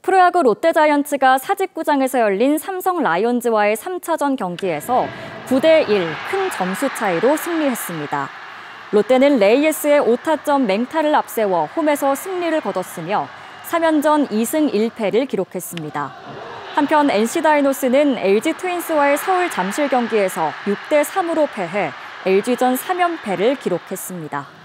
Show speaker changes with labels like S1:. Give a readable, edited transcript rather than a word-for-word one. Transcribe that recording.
S1: 프로야구 롯데자이언츠가 사직구장에서 열린 삼성 라이온즈와의 3차전 경기에서 9대1 큰 점수 차이로 승리했습니다. 롯데는 레이에스의 5타점 맹타를 앞세워 홈에서 승리를 거뒀으며 3연전 2승 1패를 기록했습니다. 한편 NC 다이노스는 LG 트윈스와의 서울 잠실 경기에서 6대3으로 패해 LG전 3연패를 기록했습니다.